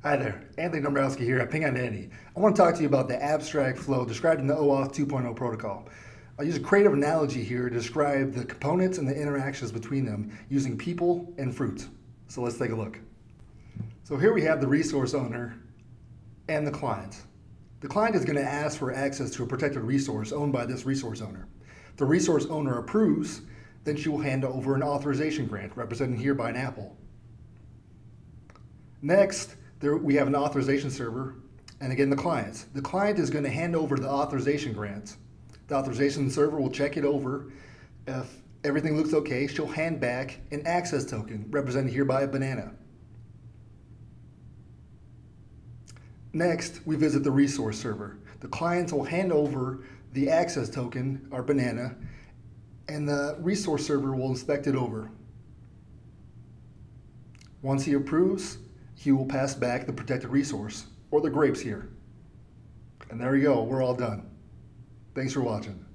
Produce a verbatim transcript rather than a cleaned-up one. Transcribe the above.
Hi there, Anthony Dombrowski here at Ping Identity. I want to talk to you about the abstract flow described in the OAuth two point oh protocol. I'll use a creative analogy here to describe the components and the interactions between them using people and fruits. So let's take a look. So here we have the resource owner and the client. The client is going to ask for access to a protected resource owned by this resource owner. If the resource owner approves, then she will hand over an authorization grant, represented here by an apple. Next, there we have an authorization server, and again the client. The client is going to hand over the authorization grant. The authorization server will check it over. If everything looks okay, she'll hand back an access token, represented here by a banana. Next, we visit the resource server. The client will hand over the access token, our banana, and the resource server will inspect it over. Once he approves, he will pass back the protected resource, or the grapes here. And there you go, we're all done. Thanks for watching.